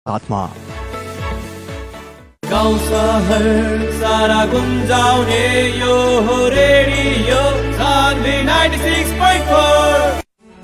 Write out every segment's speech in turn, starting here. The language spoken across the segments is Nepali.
आत्मा गाउँ सहर सारा गुन्जाउने यो हो रेडियो सान्वी 96.4।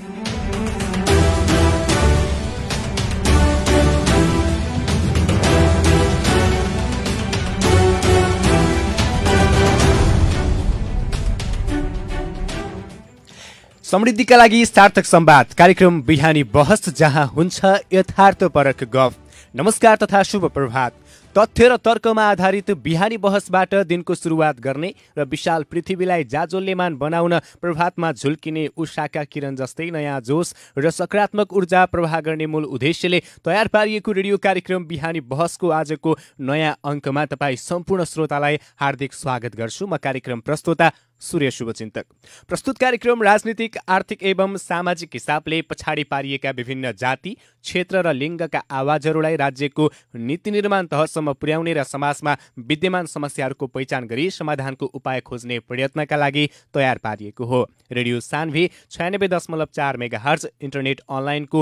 समृद्धिका लागि सार्थक संवाद कार्यक्रम बिहानी बहस जहाँ हुन्छ यथार्थपरक गफ। नमस्कार तथा शुभ प्रभात। तथ्य र तर्कमा आधारित बिहानी बहसबाट दिनको सुरुवात गर्ने र विशाल पृथ्वीलाई जाजोल्यमान बनाउन प्रभातमा झुल्किने उषाका किरण जस्तै नयाँ जोश र सकारात्मक ऊर्जा प्रवाह गर्ने मूल उद्देश्यले तयार पारिएको रेडियो कार्यक्रम बिहानी बहसको आजको नयाँ अङ्कमा तपाईँ सम्पूर्ण श्रोतालाई हार्दिक स्वागत गर्छु। म कार्यक्रम प्रस्तोता सूर्य शुभचिन्तक। प्रस्तुत कार्यक्रम राजनीतिक, आर्थिक एवं सामाजिक हिसाबले पछाडि पारिएका विभिन्न जाति, क्षेत्र र लिङ्गका आवाजहरूलाई राज्यको नीति निर्माण तहसम्म पुर्याउने र समाजमा विद्यमान समस्याहरूको पहिचान गरी समाधानको उपाय खोज्ने प्रयत्नका लागि तयार पारिएको हो। रेडियो सान्वी 96.4 मेगाहर्ज, इन्टरनेट अनलाइनको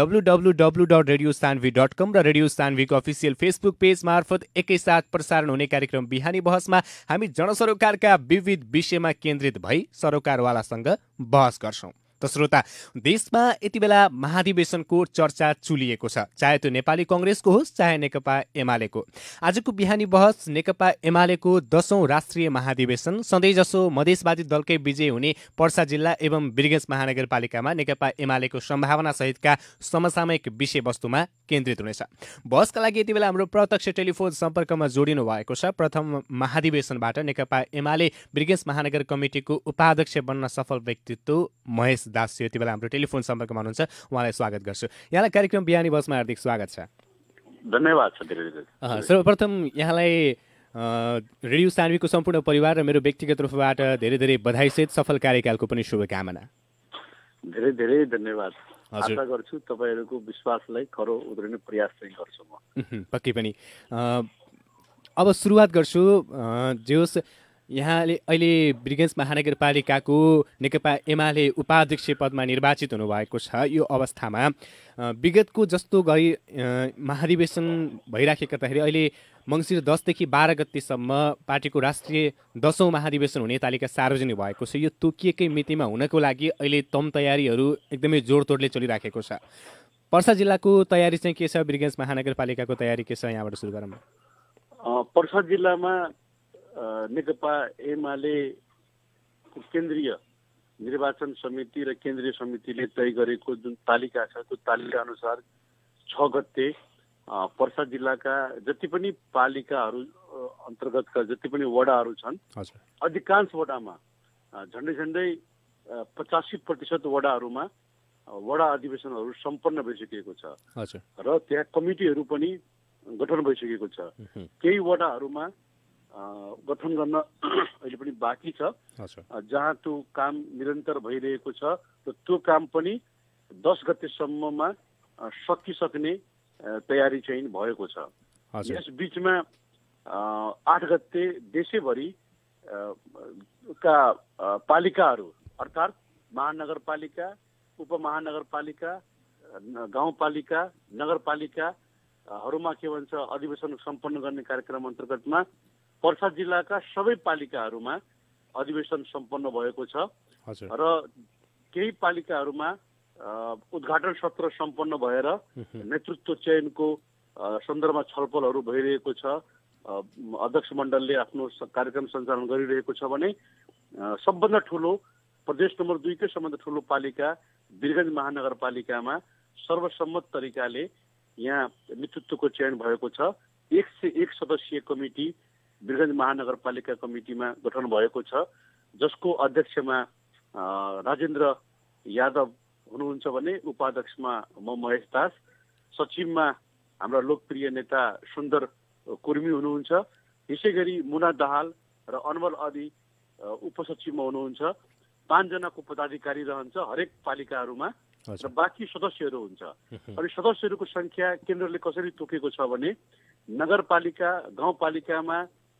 www.radiosanvi.com र रेडियो सान्वीको अफिसियल फेसबुक पेज मार्फत एकैसाथ प्रसारण हुने कार्यक्रम बिहानी बहसमा हामी जनसरोकारका विविध विषयमा केन्द्रित भई सरोकारवालासँग बहस गर्छौं। त श्रोता, देशमा यति बेला महाधिवेशनको चर्चा चुलिएको छ, चाहे त्यो नेपाली कङ्ग्रेसको होस् चाहे नेकपा एमालेको। आजको बिहानी बहस नेकपा एमालेको 10औं राष्ट्रिय महाधिवेशन, सधैँजसो मधेसवादी दलकै विजय हुने पर्सा जिल्ला एवं वीरगञ्ज महानगरपालिकामा नेकपा एमालेको सम्भावना सहितका समसामयिक विषयवस्तुमा केन्द्रित हुनेछ। बहसका लागि यति बेला हाम्रो प्रत्यक्ष टेलिफोन सम्पर्कमा जोडिनु भएको छ प्रथम महाधिवेशनबाट नेकपा एमाले वीरगञ्ज महानगर कमिटिको उपाध्यक्ष बन्न सफल व्यक्तित्व महेश दास यति बेला हाम्रो टेलिफोन सम्पर्कमा हुनुहुन्छ। उहाँलाई स्वागत गर्छु। यहाँलाई कार्यक्रम बिहानी बसमा हार्दिक स्वागत छ। धन्यवाद छ। सर्वप्रथम यहाँलाई रेडियो सान्वीको सम्पूर्ण परिवार र मेरो व्यक्तिगत रूपबाट धेरै धेरै बधाईसहित सफल कार्यकालको पनि शुभकामना। धेरै धेरै धन्यवाद। आशा गर्छु तपाईहरुको विश्वासलाई खरो उद्रिने प्रयास चाहिँ गर्छु म। पक्कै पनि। अब सुरुवात गर्छु। जे होस्, यहाँले अहिले वीरगञ्ज महानगरपालिकाको नेकपा एमाले उपाध्यक्ष पदमा निर्वाचित हुनुभएको छ। यो अवस्थामा विगतको जस्तो गरी महाधिवेशन भइराखेका तहरी अहिले मङ्सिर 10 देखि 12 गतेसम्म पार्टीको राष्ट्रिय 10औं महाधिवेशन हुने तालिका सार्वजनिक भएको छ। यो तोकिएकै मितिमा हुनको लागि अहिले तम तयारीहरू एकदमै जोडतोडले चलिराखेको छ। पर्सा जिल्लाको तयारी चाहिँ के छ? वीरगञ्ज महानगरपालिकाको तयारी के छ? यहाँबाट सुरु गरौँ। पर्सा जिल्लामा नेकपा एमाले केन्द्रीय निर्वाचन समिति र केन्द्रीय समितिले तय गरेको जुन तालिका छ त्यो तालिका अनुसार 6 गते पर्सा जिल्लाका जति पनि पालिकाहरू अन्तर्गतका जति पनि वडाहरू छन्, अधिकांश वडामा झन्डै 85% वडाहरूमा वडा अधिवेशनहरू सम्पन्न भइसकेको छ र त्यहाँ कमिटीहरू पनि गठन भइसकेको छ। केही वडाहरूमा गठन गर्न अहिले पनि बाँकी छ, जहाँ त्यो काम निरन्तर भइरहेको छ र त्यो काम पनि 10 गतेसम्ममा सकिसक्ने तयारी चाहिँ भएको छ। यस बीचमा 8 गते देशैभरि का पालिकाहरू अर्थात् महानगरपालिका, उपमहानगरपालिका, गाउँपालिका, नगरपालिकाहरूमा के भन्छ अधिवेशन सम्पन्न गर्ने कार्यक्रम अन्तर्गतमा पर्सा जिल्लाका सबै पालिकाहरूमा अधिवेशन सम्पन्न भएको छ र केही पालिकाहरूमा उद्घाटन सत्र सम्पन्न भएर नेतृत्व चयनको सन्दर्भमा छलफलहरू भइरहेको छ। अध्यक्ष मण्डलले आफ्नो कार्यक्रम सञ्चालन गरिरहेको छ भने सबभन्दा ठुलो प्रदेश नम्बर 2 कै सबभन्दा ठुलो पालिका वीरगञ्ज महानगरपालिकामा सर्वसम्मत तरिकाले यहाँ नेतृत्वको चयन भएको छ। 101 सदस्यीय कमिटी वीरगञ्ज महानगरपालिका कमिटीमा गठन भएको छ, जसको अध्यक्षमा राजेन्द्र यादव हुनुहुन्छ भने उपाध्यक्षमा म महेश दास, सचिवमा हाम्रा लोकप्रिय नेता सुन्दर कुर्मी हुनुहुन्छ, यसै गरी मुना दाहाल र अनवल आदि उपसचिवमा हुनुहुन्छ। 5 जनाको पदाधिकारी रहन्छ हरेक पालिकाहरूमा र बाँकी सदस्यहरू हुन्छ। अनि सदस्यहरूको संख्या केन्द्रले कसरी तोकेको छ भने नगरपालिका गाउँपालिकामा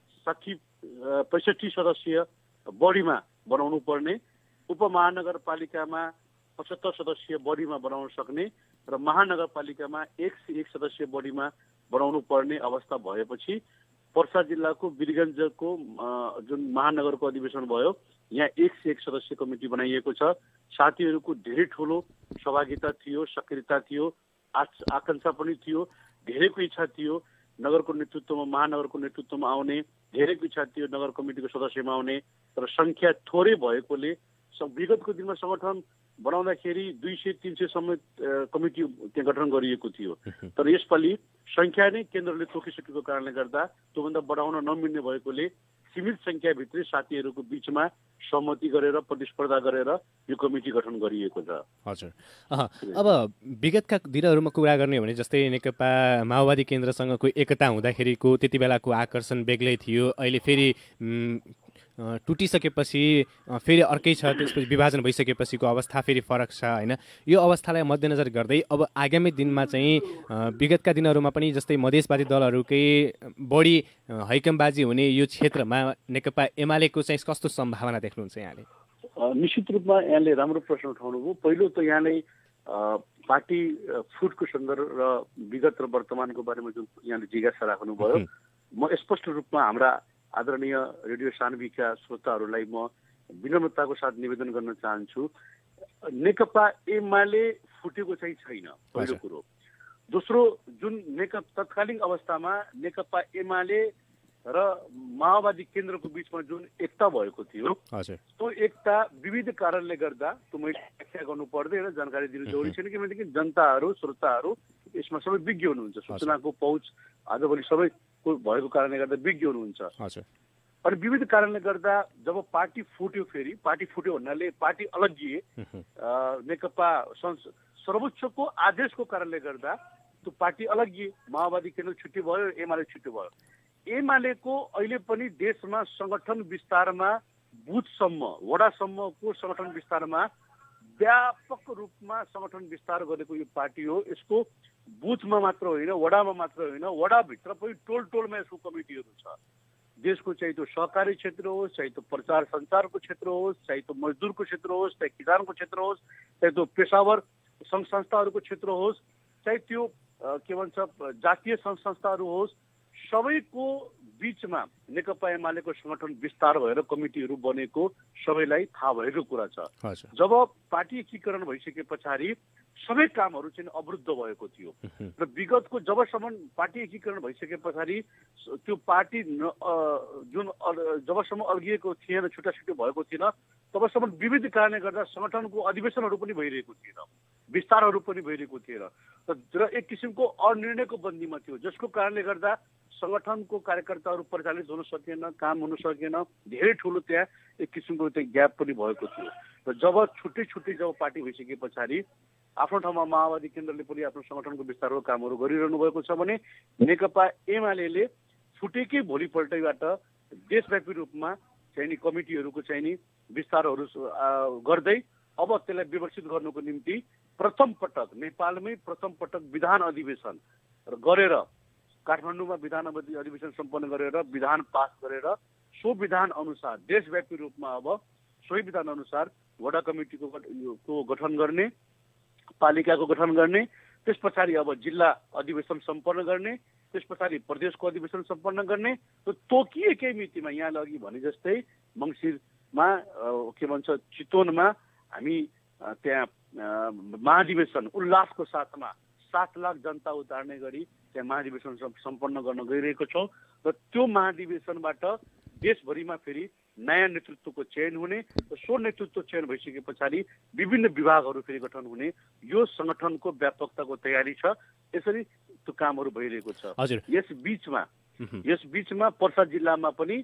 65 सदस्यीय बढीमा बनाउनु पर्ने, उपमहानगरपालिकामा 75 सदस्यीय बढीमा बनाउन सक्ने र महानगरपालिकामा 101 सदस्य बढीमा बनाउनु पर्ने अवस्था भएपछि पर्सा जिल्लाको वीरगञ्जको जुन महानगरको अधिवेशन भयो यहाँ 101 सदस्य कमिटी बनाइएको छ। साथीहरूको धेरै ठुलो सहभागिता थियो, सक्रियता थियो, आकांक्षा पनि थियो, धेरैको इच्छा थियो नगरको नेतृत्वमा महानगरको नेतृत्वमा आउने, धेरैको इच्छा थियो नगर कमिटीको सदस्यमा आउने, तर संख्या थोरै भएकोले विगतको दिनमा संगठन बनाउँदाखेरि 200-300 सम्म कमिटी त्यहाँ गठन गरिएको थियो। तर यसपालि संख्या नै केन्द्रले तोकिसकेको कारणले गर्दा त्योभन्दा बढाउन नमिल्ने भएकोले सीमित संख्याभित्रै साथीहरूको बीचमा सहमति गरेर प्रतिस्पर्धा गरेर यो कमिटी गठन गरिएको छ। हजुर, अब विगतका दिनहरूमा कुरा गर्ने हो भने जस्तै नेकपा माओवादी केन्द्रसँगको एकता हुँदाखेरिको त्यति बेलाको आकर्षण बेग्लै थियो। अहिले फेरि टुटिसकेपछि फेरि अर्कै छ, त्यसपछि विभाजन भइसकेपछिको अवस्था फेरि फरक छ होइन। यो अवस्थालाई मध्यनजर गर्दै अब आगामी दिनमा चाहिँ विगतका दिनहरूमा पनि जस्तै मधेसवादी दलहरूकै बढी हैकमबाजी हुने यो क्षेत्रमा नेकपा एमालेको चाहिँ कस्तो सम्भावना देख्नुहुन्छ यहाँले? निश्चित रूपमा यहाँले राम्रो प्रश्न उठाउनुभयो। पहिलो त यहाँले पार्टी फुटको सन्दर्भ र विगत र वर्तमानको बारेमा जुन यहाँले जिज्ञासा राख्नुभयो, म स्पष्ट रूपमा हाम्रा आदरणीय रेडियो सानवीका श्रोताहरूलाई म विनम्रताको साथ निवेदन गर्न चाहन्छु, नेकपा एमाले फुटेको चाहिँ छैन, पहिलो कुरो। दोस्रो, जुन तत्कालीन अवस्थामा नेकपा एमाले र माओवादी केन्द्रको बीचमा जुन एकता भएको थियो त्यो एकता विविध कारणले गर्दा, त्यो मैले व्याख्या गर्नु पर्दैन, जानकारी दिनु जरुरी छैन, किनभने जनताहरू श्रोताहरू यसमा सबै विज्ञ हुनुहुन्छ, सूचनाको पहुँच आजभोलि सबैको भएको कारणले गर्दा विज्ञ हुनुहुन्छ। अनि विविध कारणले गर्दा जब पार्टी फुट्यो, फेरि पार्टी फुट्यो भन्नाले पार्टी अलगिए, नेकपा सर्वोच्चको आदेशको कारणले गर्दा त्यो पार्टी अलगिए, माओवादी केन्द्र छुट्टी भयो, एमाले छुट्टी भयो। एमालेको अहिले पनि देशमा संगठन विस्तारमा बुथसम्म वडासम्मको संगठन विस्तारमा व्यापक रूपमा संगठन विस्तार गरेको यो पार्टी हो। यसको बुथमा मात्र होइन, वडामा मात्र होइन, वडाभित्र पनि टोल टोलमा यसको कमिटीहरू छ। देशको चाहे त्यो सहकारी क्षेत्र होस्, चाहे त्यो प्रचार सञ्चारको क्षेत्र होस्, चाहे त्यो मजदुरको क्षेत्र होस्, चाहे किसानको क्षेत्र होस्, चाहे त्यो पेसावर सङ्घ संस्थाहरूको क्षेत्र होस्, चाहे त्यो के भन्छ जातीय सङ्घ संस्थाहरू होस्, सबैको बीचमा नेकपा एमालेको संगठन विस्तार भएर कमिटीहरू बनेको सबैलाई थाहा भएको कुरा छ। जब पार्टी एकीकरण भइसके पछाडि सबै कामहरू चाहिँ अवरुद्ध भएको थियो र विगतको जबसम्म पार्टी एकीकरण भइसके पछाडि त्यो पार्टी जुन जबसम्म अलगिएको थिएन, छुट्टाछुट्टी भएको थिएन, तबसम्म विविध कारणले गर्दा संगठनको अधिवेशनहरू पनि भइरहेको थिएन, विस्तारहरू पनि भइरहेको थिएन र एक किसिमको अनिर्णयको बन्दीमा थियो, जसको कारणले गर्दा संगठनको कार्यकर्ताहरू परिचालित हुन सकेन, काम हुन सकेन, धेरै ठुलो त्यहाँ एक किसिमको त्यहाँ ग्याप पनि भएको थियो। र जब छुट्टै छुट्टै जब पार्टी भइसके पछाडि आफ्नो ठाउँमा माओवादी केन्द्रले पनि आफ्नो संगठनको विस्तारको कामहरू गरिरहनु भएको छ भने नेकपा एमाले छुटेकै भोलिपल्टैबाट देशव्यापी रूपमा चाहिँ नि कमिटीहरूको चाहिँ नि विस्तारहरू गर्दै अब त्यसलाई व्यवस्थित गर्नुको निम्ति प्रथम पटक नेपालमै प्रथम पटक विधान अधिवेशन गरेर काठमाडौँमा विधान अधिवेशन सम्पन्न गरेर विधान पास गरेर सो विधान अनुसार देशव्यापी रूपमा अब सोही विधान अनुसार वडा कमिटीको गठन गर्ने, पालिकाको गठन गर्ने, त्यस पछाडि अब जिल्ला अधिवेशन सम्पन्न गर्ने, त्यस पछाडि प्रदेशको अधिवेशन सम्पन्न गर्ने। तोकिएकै मितिमा यहाँले अघि भने जस्तै मङ्सिरमा के भन्छ चितवनमा हामी त्यहाँ महाधिवेशन उल्लासको साथमा 7 लाख जनता उतार्ने गरी त्यहाँ महाधिवेशन सम्पन्न गर्न गइरहेको छौँ र त्यो महाधिवेशनबाट देशभरिमा फेरि नयाँ नेतृत्वको चयन हुने र सो नेतृत्व चयन भइसके पछाडि विभिन्न विभागहरू फेरि गठन हुने, यो संगठनको व्यापकताको तयारी छ। यसरी त्यो कामहरू भइरहेको छ। यस बीचमा पर्सा जिल्लामा पनि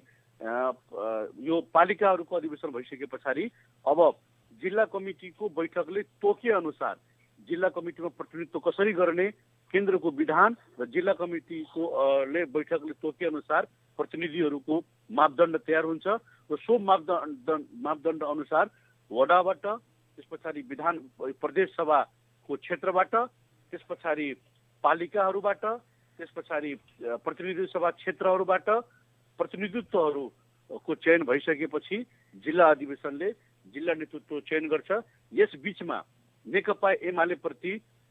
यो पालिकाहरूको अधिवेशन भइसके पछाडि अब जिल्ला कमिटीको बैठकले तोके अनुसार जिल्ला कमिटीमा प्रतिनिधित्व कसरी गर्ने, केन्द्रको विधान र जिल्ला कमिटीको बैठकले तोके अनुसार प्रतिनिधिहरूको मापदण्ड तयार हुन्छ र सो मापदण्ड अनुसार वडाबाट, त्यस पछाडि विधान प्रदेश सभाको क्षेत्रबाट, त्यस पछाडि पालिकाहरूबाट, त्यस पछाडि प्रतिनिधि सभा क्षेत्रहरूबाट प्रतिनिधित्वहरूको चयन भइसकेपछि जिल्ला अधिवेशनले जिल्ला नेतृत्व चयन गर्छ। यस बीचमा नेकपा एमाले प्रति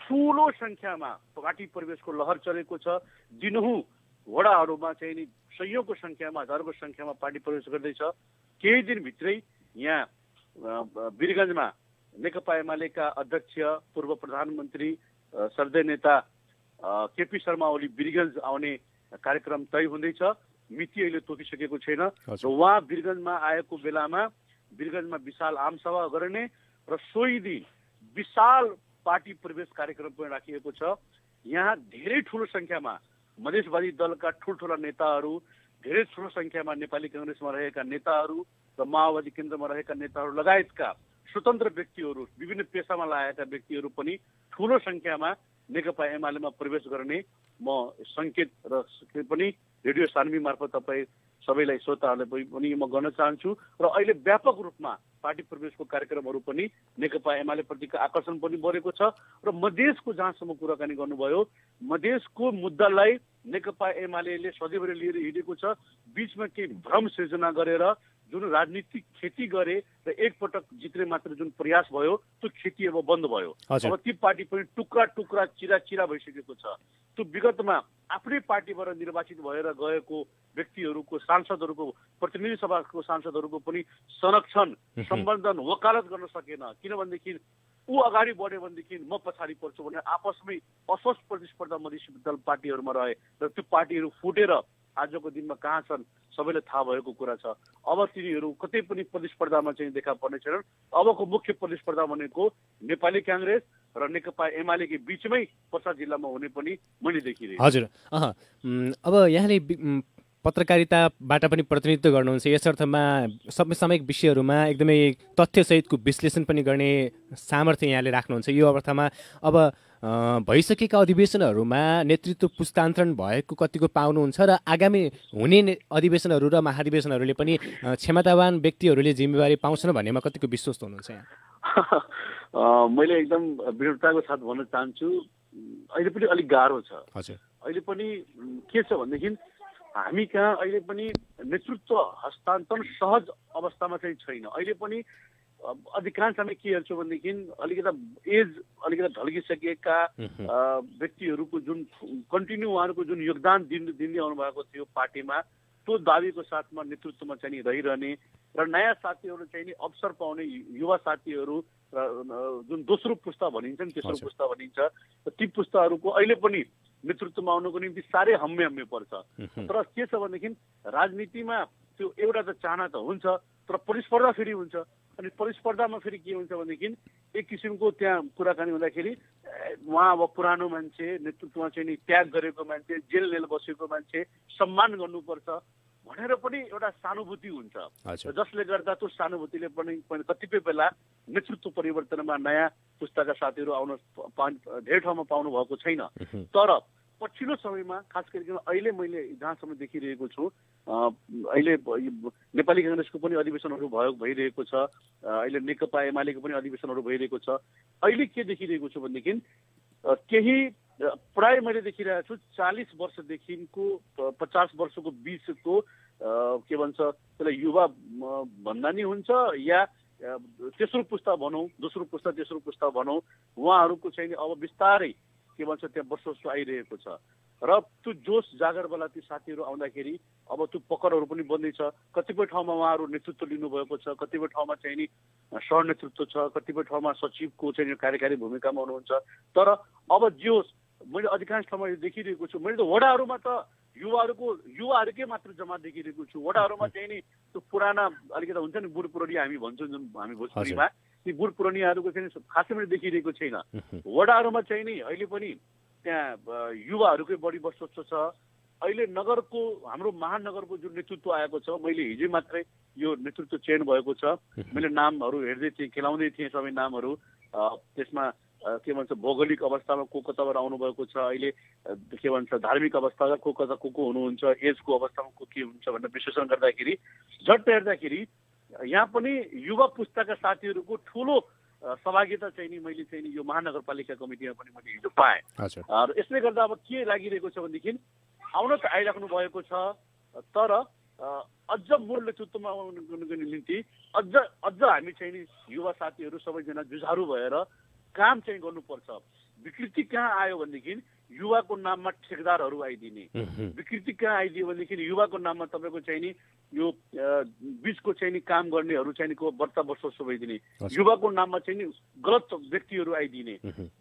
ठुलो संख्यामा पार्टी प्रवेशको लहर चलेको छ। दिनहुँ वडाहरूमा चाहिँ नि सयौंको संख्यामा हजारौंको संख्यामा पार्टी प्रवेश गर्दैछ। केही दिनभित्रै यहाँ वीरगञ्जमा नेकपा एमालेका अध्यक्ष पूर्व प्रधानमन्त्री सर्दै नेता केपी शर्मा ओली वीरगञ्ज आउने कार्यक्रम तय हुँदैछ। मिति अहिले तोकिसकेको छैन र उहाँ वीरगञ्जमा आएको बेलामा वीरगञ्जमा विशाल आमसभा गर्ने र सोही दिन विशाल पार्टी प्रवेश कार्यक्रम पनि राखिएको छ। यहाँ धेरै ठुलो संख्यामा मधेसवादी दलका ठुल्ठुला नेताहरू, धेरै ठुलो संख्यामा नेपाली कांग्रेसमा रहेका नेताहरू र माओवादी केन्द्रमा रहेका नेताहरू लगायतका स्वतन्त्र व्यक्तिहरू, विभिन्न पेसामा लागेका व्यक्तिहरू पनि ठुलो संख्यामा नेकपा एमालेमा प्रवेश गर्ने म संकेत र पनि रेडियो सान्वी मार्फत तपाईँ सबैलाई श्रोताहरूलाई पनि म गर्न चाहन्छु। र अहिले व्यापक रूपमा पार्टी प्रवेशको कार्यक्रमहरू पनि नेकपा एमाले प्रतिको आकर्षण पनि बढेको छ। र मधेसको जहाँसम्म कुराकानी गर्नुभयो, मधेसको मुद्दालाई नेकपा एमाले सधैँभरि लिएर हिँडेको छ। बीचमा केही भ्रम सृजना गरेर जुन राजनीतिक खेती गरे र एकपटक जित्ने मात्र जुन प्रयास भयो त्यो खेती अब बन्द भयो। अब ती पार्टी पनि टुक्रा टुक्रा चिरा चिरा भइसकेको छ। त्यो विगतमा आफ्नै पार्टीबाट निर्वाचित भएर गएको व्यक्तिहरूको, सांसदहरूको, प्रतिनिधि सभाको सांसदहरूको पनि संरक्षण, सम्बन्धन, वकालत गर्न सकेन। किनभनेदेखि ऊ अगाडि बढ्यो भनेदेखि म पछाडि पर्छु भनेर आपसमै अस्वस्थ प्रतिस्पर्धा मधेसी दल पार्टीहरूमा रहे र त्यो पार्टीहरू फुटेर आजको दिनमा कहाँ छन् सबैलाई थाहा भएको कुरा छ। अब तिनीहरू कतै पनि प्रतिस्पर्धामा चाहिँ देखा पर्ने छैनन्। अबको मुख्य प्रतिस्पर्धा भनेको नेपाली कांग्रेस र नेकपा एमालेकै बीचमै पर्सा जिल्लामा हुने पनि मैले देखिरहेको। हजुर, अब यहाँले पत्रकारिताबाट पनि प्रतिनिधित्व गर्नुहुन्छ, यस अर्थमा समसामयिक विषयहरूमा एकदमै तथ्यसहितको विश्लेषण पनि गर्ने सामर्थ्य यहाँले राख्नुहुन्छ। यो अर्थमा अब भइसकेका अधिवेशनहरूमा नेतृत्व पुस्तान्तरण भएको कतिको पाउनुहुन्छ र आगामी हुने अधिवेशनहरू र महाधिवेशनहरूले पनि क्षमतावान व्यक्तिहरूले जिम्मेवारी पाउँछन् भन्नेमा कतिको विश्वस्त हुनुहुन्छ यहाँ? मैले एकदम दृढताको साथ भन्न चाहन्छु, अहिले पनि अलिक गाह्रो छ। हजुर, अहिले पनि के छ भनेदेखि हामी कहाँ अहिले पनि नेतृत्व हस्तान्तरण सहज अवस्थामा चाहिँ छैन। अहिले पनि अधिकांश हामी के हेर्छौँ भनेदेखि अलिकता एज अलिकता ढल्किसकेका व्यक्तिहरूको जुन कन्टिन्यू उहाँहरूको जुन योगदान दिँदै आउनु भएको थियो पार्टीमा, त्यो दाबीको साथमा नेतृत्वमा चाहिँ रहिरहने र नयाँ साथीहरू चाहिँ अवसर पाउने युवा साथीहरू र जुन दोस्रो पुस्ता भनिन्छ नि, तेस्रो पुस्ता भनिन्छ, ती पुस्ताहरूको अहिले पनि नेतृत्वमा आउनुको निम्ति साह्रै हम्मे पर्छ। तर के छ भनेदेखि राजनीतिमा त्यो एउटा त चाहना त हुन्छ, तर प्रतिस्पर्धा फेरि हुन्छ। अनि प्रतिस्पर्धामा फेरि के हुन्छ भनेदेखि एक किसिमको त्यहाँ कुराकानी हुँदाखेरि उहाँ अब पुरानो मान्छे, नेतृत्वमा चाहिँ नि त्याग गरेको मान्छे, जेल जेल बसेको मान्छे सम्मान गर्नुपर्छ भनेर पनि एउटा सहानुभूति हुन्छ, जसले गर्दा त्यो सहानुभूतिले पनि कतिपय बेला नेतृत्व परिवर्तनमा नयाँ पुस्ताका साथीहरू आउन धेरै ठाउँमा पाउनु भएको छैन। तर पछिल्लो समयमा खास गरिकन अहिले मैले जहाँसम्म देखिरहेको छु, अहिले नेपाली कांग्रेसको पनि अधिवेशनहरू भइरहेको छ, अहिले नेकपा एमालेको पनि अधिवेशनहरू भइरहेको छ। अहिले के देखिरहेको छु भनेदेखि केही प्राय मैले देखिरहेको छु 40 वर्षदेखिको 50 वर्षको बिचको के भन्छ त्यसलाई युवा भन्दा नि हुन्छ या तेस्रो पुस्ता भनौँ, दोस्रो पुस्ता तेस्रो पुस्ता भनौँ, उहाँहरूको चाहिँ अब बिस्तारै के भन्छ त्यहाँ वर्षौँ आइरहेको छ र त्यो जोस जागरवाला ती साथीहरू आउँदाखेरि अब त्यो पकडहरू पनि बन्दैछ। कतिपय ठाउँमा उहाँहरू नेतृत्व लिनुभएको छ, कतिपय ठाउँमा चाहिँ नि सह नेतृत्व छ, कतिपय ठाउँमा सचिवको चाहिँ कार्यकारी भूमिकामा हुनुहुन्छ। तर अब जोस मैले अधिकांश ठाउँमा देखिरहेको छु, मैले त वडाहरूमा त युवाहरूकै मात्र जम्मा देखिरहेको छु। वडाहरूमा चाहिँ नि त्यो पुराना अलिकति हुन्छ नि बुढ पुरानिया हामी भन्छौँ जुन हामी भोजपुरीमा, ती बुढ पुरानियाहरूको चाहिँ खासै मैले देखिरहेको छैन। वडाहरूमा चाहिँ नि अहिले पनि त्यहाँ युवाहरूकै बढी वर्चस्व छ। अहिले नगरको हाम्रो महानगरको जुन नेतृत्व आएको छ, मैले हिजै मात्रै यो नेतृत्व चयन भएको छ, मैले नामहरू हेर्दै थिएँ, खेलाउँदै थिएँ सबै नामहरू। त्यसमा के भन्छ भौगोलिक अवस्थामा को कताबाट आउनुभएको छ, अहिले के भन्छ धार्मिक अवस्थामा को कता को हुनुहुन्छ, एजको अवस्थामा को के हुन्छ भनेर विश्लेषण गर्दाखेरि झट्ट हेर्दाखेरि यहाँ पनि युवा पुस्ताका साथीहरूको ठुलो सहभागिता चाहिँ नि मैले चाहिँ नि यो महानगरपालिका कमिटीमा पनि मैले हिजो पाएँ। र यसले गर्दा अब के लागिरहेको छ भनेदेखि आउन त आइराख्नु भएको छ, तर अझ मूल नेतृत्वमा आउनुको निम्ति अझ हामी चाहिँ नि युवा साथीहरू सबैजना जुझारु भएर काम चाहिँ गर्नुपर्छ। विकृति कहाँ आयो भनेदेखि युवाको नाममा ठेकदारहरू आइदिने, विकृति कहाँ आइदियो भनेदेखि युवाको नाममा तपाईँको चाहिँ नि यो बीचको चाहिँ नि काम गर्नेहरू चाहिँ को बर्ता बसोस भइदिने, युवाको नाममा चाहिँ नि गलत व्यक्तिहरू आइदिने।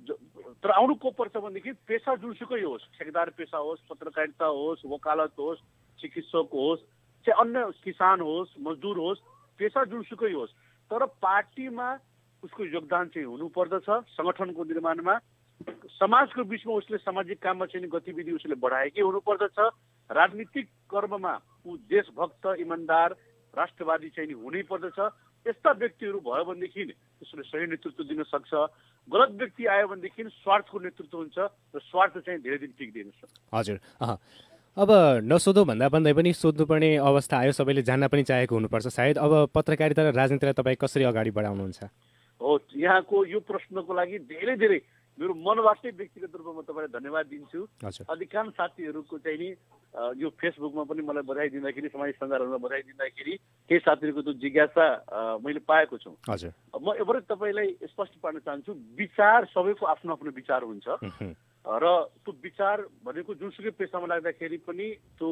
तर आउनु को पर्छ भनेदेखि पेसा जुनसुकै होस्, ठेकदार पेसा होस्, पत्रकारिता होस्, वकालत होस्, चिकित्सक होस्, चाहे अन्य किसान होस्, मजदुर होस्, पेसा जुनसुकै होस्, तर पार्टीमा उसको योगदान चाहिँ हुनुपर्दछ। सङ्गठनको निर्माणमा समाजको बिचमा उसले सामाजिक काममा चाहिँ गतिविधि उसले बढाएकै हुनुपर्दछ। राजनीतिक कर्ममा ऊ देशभक्त, इमान्दार, राष्ट्रवादी चाहिँ हुनै पर्दछ। यस्ता व्यक्तिहरू भयो भनेदेखि उसले सही नेतृत्व दिन सक्छ। गलत व्यक्ति आयो भनेदेखि स्वार्थको नेतृत्व हुन्छ र स्वार्थ चाहिँ धेरै दिन टिक्दैन। हजुर, अब नसोधौँ भन्दा भन्दै पनि सोध्नुपर्ने अवस्था आयो, सबैले जान्न पनि चाहेको हुनुपर्छ सायद। अब पत्रकारिता र राजनीतिलाई तपाईँ कसरी अगाडि बढाउनुहुन्छ? हो, यहाँको यो प्रश्नको लागि धेरै धेरै मेरो मनबाटै व्यक्तिगत रूपमा तपाईँलाई धन्यवाद दिन्छु। अधिकांश साथीहरूको चाहिँ नि यो फेसबुकमा पनि मलाई बधाई दिँदाखेरि, सामाजिक सञ्जालहरूमा बधाई दिँदाखेरि केही साथीहरूको त्यो जिज्ञासा मैले पाएको छु। म एउटा तपाईँलाई स्पष्ट पार्न चाहन्छु, विचार सबैको आफ्नो आफ्नो विचार हुन्छ र त्यो विचार भनेको जुनसुकै पेसामा लाग्दाखेरि पनि त्यो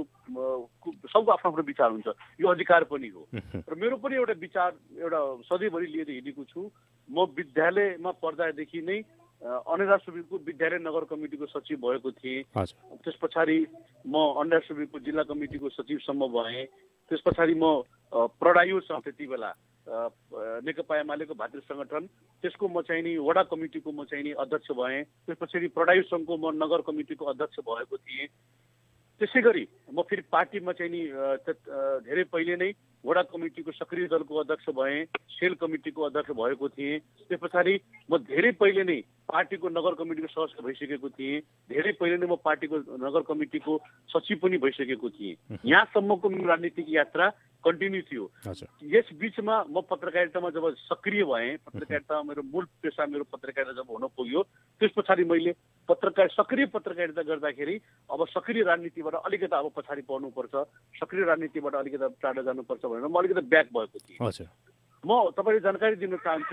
सबको आफ्नो आफ्नो विचार हुन्छ, यो अधिकार पनि हो। र मेरो पनि एउटा विचार एउटा सधैँभरि लिएर हिँडेको छु। म विद्यालयमा पढ्दादेखि नै अनेरा सुब्बीको विद्यालय नगर कमिटीको सचिव भएको थिएँ। त्यस पछाडि म अनेरा सुब्बीको जिल्ला कमिटीको सचिवसम्म भएँ। त्यस पछाडि म प्रडायु छ त्यति बेला नेकपा एमालेको भातृ सङ्गठन, त्यसको म चाहिँ नि वडा कमिटीको म चाहिँ नि अध्यक्ष भएँ। त्यस पछाडि प्रडायु सङ्घको म नगर कमिटीको अध्यक्ष भएको थिएँ। त्यसै गरी म फेरि पार्टीमा चाहिँ नि धेरै पहिले नै वडा कमिटीको सक्रिय दलको अध्यक्ष भएँ, सेल कमिटीको अध्यक्ष भएको थिएँ। त्यस पछाडि म धेरै पहिले नै पार्टीको नगर कमिटीको सदस्य भइसकेको थिएँ। धेरै पहिले नै म पार्टीको नगर कमिटीको सचिव पनि भइसकेको थिएँ। यहाँसम्मको मेरो राजनीतिक यात्रा कन्टिन्यू थियो। यस बिचमा म पत्रकारितामा जब सक्रिय भएँ, पत्रकारितामा मेरो मूल पेसा मेरो पत्रकारिता जब हुन पुग्यो, त्यस पछाडि मैले सक्रिय पत्रकारिता गर्दाखेरि अब सक्रिय राजनीतिबाट अलिकति अब पछाडि पर्नुपर्छ, सक्रिय राजनीतिबाट अलिकति टाढा जानुपर्छ भनेर म अलिकति ब्याक भएको थिएँ। म तपाईँले जानकारी दिन चाहन्छु,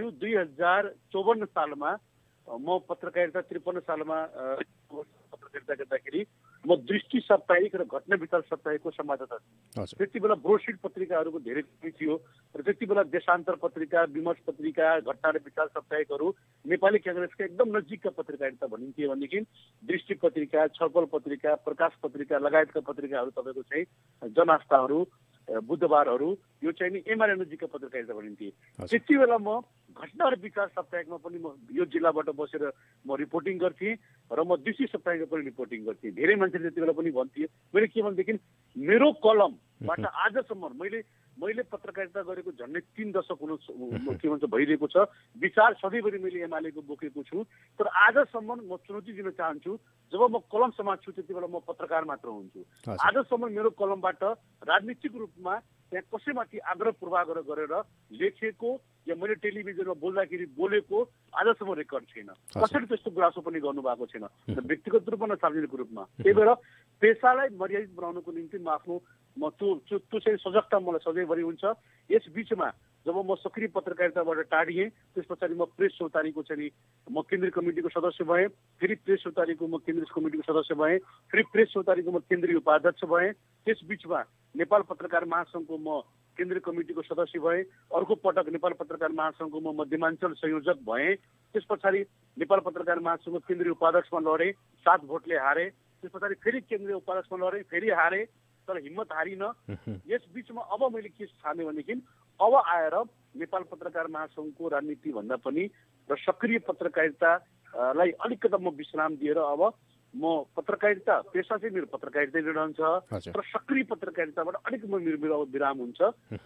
2054 सालमा म पत्रकारिता 53 सालमा पत्रकारिता गर्दाखेरि म दृष्टि साप्ताहिक र घटना विचार साप्ताहिकको संवाददाता थिएँ। त्यति बेला ब्रोसिड पत्रिकाहरूको धेरै थियो र त्यति बेला देशान्तर पत्रिका, विमर्श पत्रिका, घटना र विचार साप्ताहिकहरू नेपाली काङ्ग्रेसका एकदम नजिकका पत्रकारिता भनिन्थ्यो। भनेदेखि दृष्टि पत्रिका, छलफल पत्रिका, प्रकाश पत्रिका लगायतका पत्रिकाहरू तपाईँको चाहिँ जनआस्थाहरू, बुधबारहरू यो चाहिँ नि एमाले नजिकका पत्रकारिता भनिन्थे। त्यति बेला म घटना र विचार साप्ताहिकमा पनि म यो जिल्लाबाट बसेर म रिपोर्टिङ गर्थेँ र म दृष्टि साप्ताहिकमा पनि रिपोर्टिङ गर्थेँ। धेरै मान्छेले त्यति बेला पनि भन्थे। मैले के भनेदेखि मेरो कलमबाट आजसम्म मैले पत्रकारिता गरेको झन्डै 3 दशक के भन्छ भइरहेको छ। विचार सधैँभरि मैले एमालेको बोकेको छु। तर आजसम्म म चुनौती दिन चाहन्छु, जब म कलम समात्छु त्यति बेला म पत्रकार मात्र हुन्छु। आजसम्म मेरो कलमबाट राजनीतिक रूपमा त्यहाँ कसैमाथि आग्रह पूर्वाग्रह गरेर लेखेको या मैले टेलिभिजनमा बोल्दाखेरि बोलेको आजसम्म रेकर्ड छैन। कसैले त्यस्तो गुनासो पनि गर्नुभएको छैन, व्यक्तिगत रूपमा न सार्वजनिक रूपमा। त्यही भएर पेसालाई मर्यादित बनाउनको निम्ति म त्यो चाहिँ सजगता मलाई सधैँभरि हुन्छ। यस बिचमा जब म सक्रिय पत्रकारिताबाट टाढिएँ, त्यस पछाडि म प्रेस चौतारीको चाहिँ म केन्द्रीय कमिटीको सदस्य भएँ। फेरि प्रेस चौतारीको म केन्द्रीय कमिटीको सदस्य भएँ। फेरि प्रेस चौतारीको म केन्द्रीय उपाध्यक्ष भएँ। त्यस बिचमा नेपाल पत्रकार महासङ्घको म केन्द्रीय कमिटीको सदस्य भएँ। अर्को पटक नेपाल पत्रकार महासङ्घको म मध्यमाञ्चल संयोजक भएँ। त्यस पछाडि नेपाल पत्रकार महासङ्घको केन्द्रीय उपाध्यक्षमा लडेँ, 7 भोटले हारेँ। त्यस पछाडि फेरि केन्द्रीय उपाध्यक्षमा लडेँ, फेरि हारेँ, तर हिम्मत हारिन। यस बिचमा अब मैले के ठाने भनेदेखि अब आएर नेपाल पत्रकार महासङ्घको राजनीति भन्दा पनि र सक्रिय पत्रकारितालाई अलिकति म विश्राम दिएर अब म पत्रकारिता पेसा चाहिँ मेरो पत्रकारिता नै रहन्छ, तर सक्रिय पत्रकारिताबाट अलिक मेरो अब विराम हुन्छ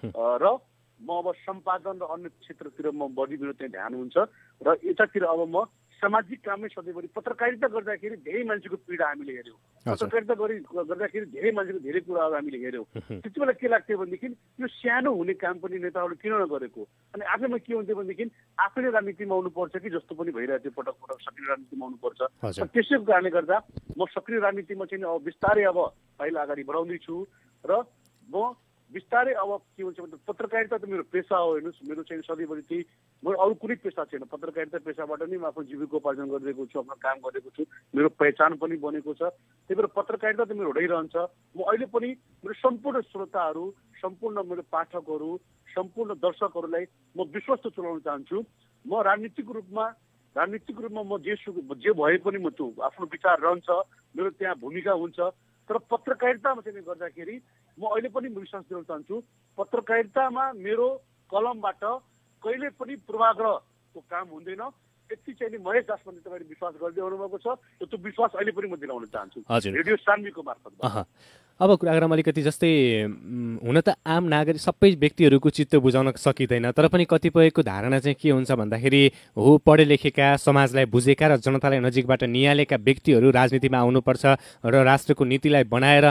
र म अब सम्पादन र अन्य क्षेत्रतिर म बढी मेरो त्यहाँ ध्यान हुन्छ र यतातिर अब म सामाजिक कामै सधैँभरि पत्रकारिता गर्दाखेरि धेरै मान्छेको पीडा हामीले हेऱ्यौँ, पत्रकारिता गर्दाखेरि धेरै मान्छेको धेरै कुराहरू हामीले हेऱ्यौँ। त्यति बेला के लाग्थ्यो भनेदेखि यो सानो हुने काम पनि नेताहरूले किन नगरेको, अनि आफैमा के हुन्थ्यो भनेदेखि आफैले राजनीतिमा आउनुपर्छ कि जस्तो पनि भइरहेको थियो। पटक पटक सक्रिय राजनीतिमा आउनुपर्छ। त्यसैको कारणले गर्दा म सक्रिय राजनीतिमा चाहिँ अब बिस्तारै अब पाइला अगाडि बढाउँदैछु र म बिस्तारै अब के भन्छ भने पत्रकारिता त मेरो पेसा हो हेर्नुहोस्, मेरो चाहिँ सधैँभरि त्यही, मेरो अरू कुनै पेसा छैन। पत्रकारिता पेसाबाट नै म आफ्नो जीविकोपार्जन गरिरहेको छु, आफ्नो काम गरेको छु, मेरो पहिचान पनि बनेको छ। त्यही भएर पत्रकारिता त मेरो रहिरहन्छ। म अहिले पनि मेरो सम्पूर्ण श्रोताहरू, सम्पूर्ण मेरो पाठकहरू, सम्पूर्ण दर्शकहरूलाई म विश्वस्त तुल्याउन चाहन्छु। म राजनीतिक रूपमा म जे भए पनि म त्यो आफ्नो विचार रहन्छ, मेरो त्यहाँ भूमिका हुन्छ। तर पत्रकारितामा चाहिँ गर्दाखेरि म अहिले पनि विश्वास दिन चाहन्छु, पत्रकारितामा मेरो कलमबाट कहिले पनि पूर्वाग्रहको काम हुँदैन। यति चाहिँ महेश दासले तपाईँले विश्वास गर्दै आउनुभएको छ, त्यो विश्वास अहिले पनि म दिलाउन चाहन्छु रेडियो सान्वीको मार्फत। अब कुराक्रम अलिकति जस्तै हुन त आम नागरिक सबै व्यक्तिहरूको चित्त बुझाउन सकिँदैन, तर पनि कतिपयको धारणा चाहिँ के हुन्छ भन्दाखेरि हो पढे लेखेका, समाजलाई बुझेका र जनतालाई नजिकबाट निहालेका व्यक्तिहरू राजनीतिमा आउनुपर्छ र राष्ट्रको नीतिलाई बनाएर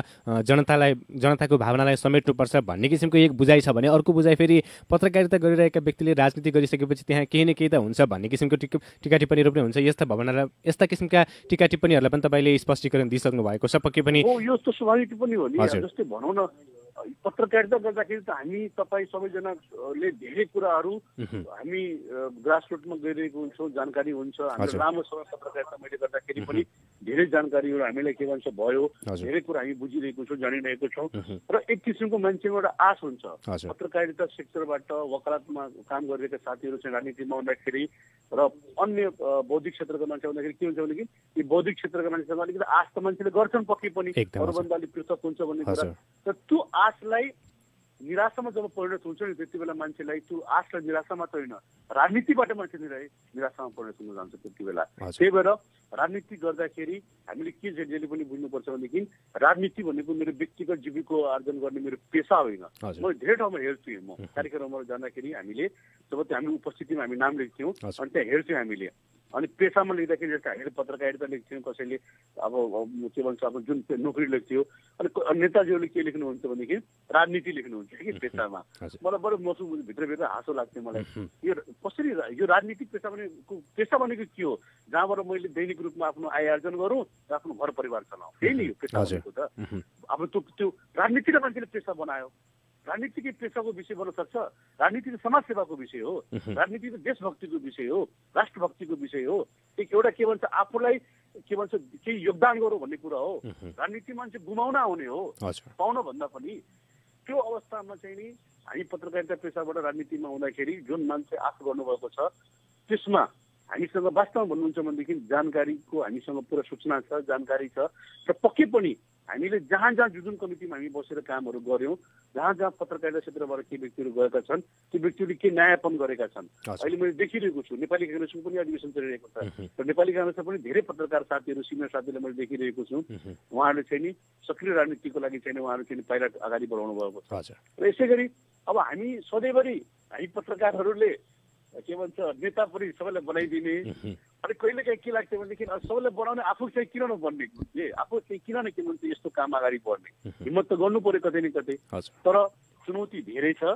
जनताको भावनालाई समेट्नुपर्छ भन्ने किसिमको एक बुझाइ छ भने, अर्को बुझाइ फेरि पत्रकारिता गरिरहेका व्यक्तिले राजनीति गरिसकेपछि त्यहाँ केही न केही त हुन्छ भन्ने किसिमको टिका टिप्पणीहरू पनि हुन्छ। यस्ता किसिमका टिका टिप्पणीहरूलाई पनि तपाईँले स्पष्टीकरण दिइसक्नु भएको छ पक्कै पनि। यो त स्वाभाविक पनि हो नि। जस्तै भनौँ न, पत्रकारिता गर्दाखेरि त हामी तपाईँ सबैजनाले धेरै कुराहरू हामी ग्रासरुटमा गइरहेको हुन्छौँ, जानकारी हुन्छ। हाम्रो राम्रोसँग पत्रकारिता मैले गर्दाखेरि पनि धेरै जानकारीहरू हामीलाई के भन्छ भयो, धेरै कुरा हामी बुझिरहेको छौँ, जानिरहेको छौँ। र एक किसिमको मान्छेको एउटा आश हुन्छ पत्रकारिता सेक्टरबाट वकालतमा काम गरिरहेका साथीहरू चाहिँ राजनीतिमा आउँदाखेरि र अन्य बौद्धिक क्षेत्रका मान्छे आउँदाखेरि के हुन्छ भनेदेखि यी बौद्धिक क्षेत्रका मान्छेसँग अलिकति आश त मान्छेले गर्छन् पक्कै पनि, अरूभन्दा अलिक पृथक हुन्छ भन्ने कुरा। र त्यो आशलाई निराशामा जब परिणत हुन्छ नि, त्यति बेला मान्छेलाई त्यो आशलाई निराशा मात्र होइन, राजनीतिबाट मान्छे निराशामा परिणत हुन जान्छ त्यति बेला। त्यही भएर राजनीति गर्दाखेरि हामीले के जहिले पनि बुझ्नुपर्छ भनेदेखि राजनीति भनेको मेरो व्यक्तिगत जीविको आर्जन गर्ने मेरो पेसा होइन। म धेरै ठाउँमा हेर्छु, म कार्यक्रममा जाँदाखेरि हामीले जब हामी उपस्थितिमा हामी नाम लेख्थ्यौँ अनि त्यहाँ हेर्थ्यौँ हामीले। अनि पेसामा लेख्दाखेरि जस्तो हामीले पत्रकारिता लेख्थ्यौँ, कसैले अब के भन्छ अब जुन नोकरी लेख्थ्यो, अनि नेताजीहरूले के लेख्नुहुन्छ भनेदेखि राजनीति लेख्नुहुन्छ कि पेसामा। मलाई बडो भित्रभित्र हाँसो लाग्थ्यो मलाई, यो कसरी यो राजनीतिक पेसा भनेको के हो, जहाँबाट मैले दैनिक रूपमा आफ्नो आय आर्जन गरौँ र आफ्नो घर परिवार चलाऊ, त्यही नै हो पेसा भनेको त। अब त्यो राजनीतिलाई मान्छेले पेसा बनायो। राजनीति के पेसाको विषय बन्न सक्छ? राजनीति त समाज सेवाको विषय हो, राजनीति त देशभक्तिको विषय हो, राष्ट्रभक्तिको विषय हो। एउटा के भन्छ आफूलाई के भन्छ केही योगदान गरौँ भन्ने कुरा हो। राजनीति मान्छे गुमाउन आउने हो, पाउन भन्दा पनि। त्यो अवस्थामा चाहिँ नि हामी पत्रकारिता पेसाबाट राजनीतिमा आउँदाखेरि जुन मान्छे आश गर्नुभएको छ त्यसमा हामीसँग वास्तवमा भन्नुहुन्छ भनेदेखि जानकारीको हामीसँग पुरा सूचना छ, जानकारी छ। र पक्कै पनि हामीले जहाँ जुन कमिटीमा हामी बसेर कामहरू गऱ्यौँ, जहाँ पत्रकारिता क्षेत्रबाट के व्यक्तिहरू गएका छन्, त्यो व्यक्तिहरूले के नयाँपन गरेका छन् अहिले मैले देखिरहेको छु। नेपाली काङ्ग्रेसको पनि अधिवेशन चलिरहेको छ र नेपाली काङ्ग्रेसमा पनि धेरै पत्रकार साथीहरू, सिनियर साथीहरूले मैले देखिरहेको छु। उहाँहरूले चाहिँ नि सक्रिय राजनीतिको लागि चाहिँ उहाँहरू चाहिँ पाइला अगाडि बढाउनु भएको छ। र यसै गरी अब हामी सधैँभरि हामी पत्रकारहरूले के भन्छ नेता पनि सबैलाई बनाइदिने, अनि कहिले काहीँ के लाग्थ्यो भनेदेखि सबैलाई बनाउने आफू चाहिँ किन नबन्ने, आफू चाहिँ किन न के भन्छ यस्तो काम अगाडि बढ्ने हिम्मत त गर्नु पर्यो कतै न कतै। तर चुनौती धेरै छ।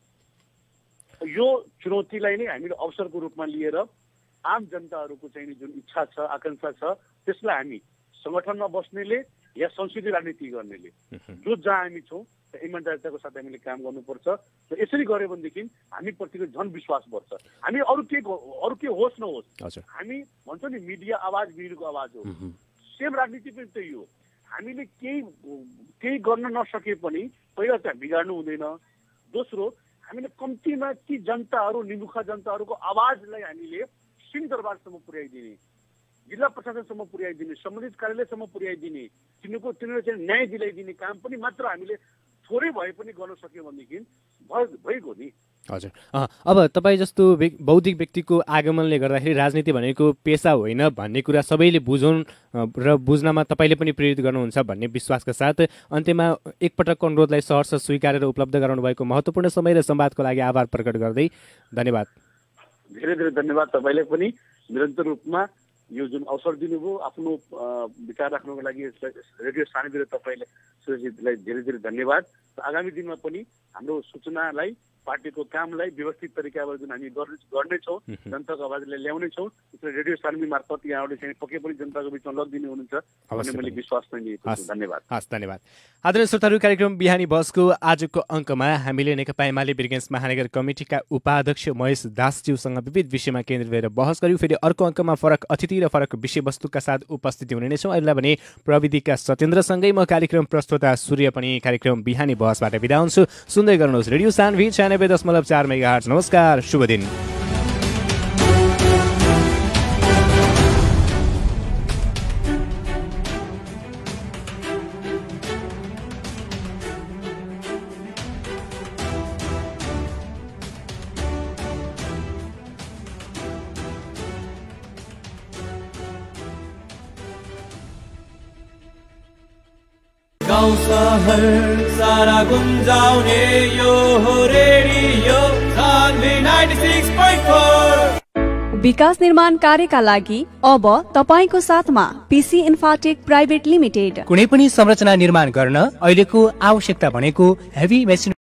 यो चुनौतीलाई नै हामीले अवसरको रूपमा लिएर आम जनताहरूको चाहिँ जुन इच्छा छ, आकांक्षा छ, त्यसलाई हामी सङ्गठनमा बस्नेले या संसदीय राजनीति गर्नेले जो जहाँ हामी छौँ इमान्दारिताको साथ हामीले काम गर्नुपर्छ। र यसरी गऱ्यो भनेदेखि हामीप्रतिको झन् विश्वास बढ्छ। हामी अरू के होस् नहोस्, हामी भन्छौँ नि मिडिया आवाज वीरको आवाज हो, सेम राजनीति पनि त्यही हो। हामीले केही गर्न नसके पनि पहिला चाहिँ बिगार्नु हुँदैन। दोस्रो, हामीले कम्तीमा ती जनताहरू, निमुखा जनताहरूको आवाजलाई हामीले सिंहदरबारसम्म पुर्याइदिने, जिल्ला प्रशासनसम्म पुर्याइदिने, सम्बन्धित कार्यालयसम्म पुर्याइदिने, तिनीहरू चाहिँ न्याय दिलाइदिने काम पनि मात्र हामीले थोरै भए पनि गर्न सक्यो भनेदेखि भइगयो नि। हजुर, अब तपाईँ जस्तो बौद्धिक व्यक्तिको आगमनले गर्दाखेरि राजनीति भनेको पेसा होइन भन्ने कुरा सबैले बुझौँ र बुझ्नमा तपाईँले पनि प्रेरित गर्नुहुन्छ भन्ने विश्वासका साथ अन्त्यमा एकपटक अनुरोधलाई सहर्ष स्वीकारेर उपलब्ध गराउनु भएको महत्त्वपूर्ण समय र संवादको लागि आभार प्रकट गर्दै धन्यवाद। धेरै धेरै धन्यवाद तपाईँलाई पनि निरन्तर रूपमा यो जुन अवसर दिनुभयो आफ्नो विचार राख्नुको लागि रेडियो सानीबाट तपाईँलाई सुरजितलाई धेरै धेरै धन्यवाद। आगामी दिनमा पनि हाम्रो सूचनालाई पार्टीको कामलाई व्यवस्थित तरिकाबाट जुन हामी गर्नेछौँ, जनताको आवाजलाई ल्याउनेछौँ, त्यसरी रेडियो सार्मी मार्फत यहाँहरूले चाहिँ पक्कै पनि जनताको बिचमा लगिदिनु हुनुहुन्छ भन्ने मैले विश्वास पनि लिएको छु। धन्यवाद। हस्, धन्यवाद। आदरणीय श्रोताहरू, कार्यक्रम बिहानी बहसको आजको अङ्कमा हामीले नेकपा एमाले वीरगञ्ज महानगर कमिटीका उपाध्यक्ष महेश दासज्यूसँग विविध विषयमा केन्द्रित भएर बहस गर्यौँ। फेरि अर्को अङ्कमा फरक अतिथि र फरक विषयवस्तुका साथ उपस्थिति हुने नै छौँ। अहिलेलाई भने प्रविधिका सत्येन्द्रसँगै म कार्यक्रम प्रस्तोता सूर्य पनि कार्यक्रम बिहानी बहसबाट बिदा हुन्छु। सुन्दै गर्नुहोस् रेडियो सान्वी 96.4 मेगाहर्ज। नमस्कार, शुभ दिन। गाउँ सहर सारा गुन्जाउने यो हो रेडियो सान्वी 96.4। विकास निर्माण कार्यका लागि अब तपाईको साथमा पीसी इन्फाटेक प्राइभेट लिमिटेड। कुनै पनि संरचना निर्माण गर्न अहिलेको आवश्यकता भनेको हेभी मेसिन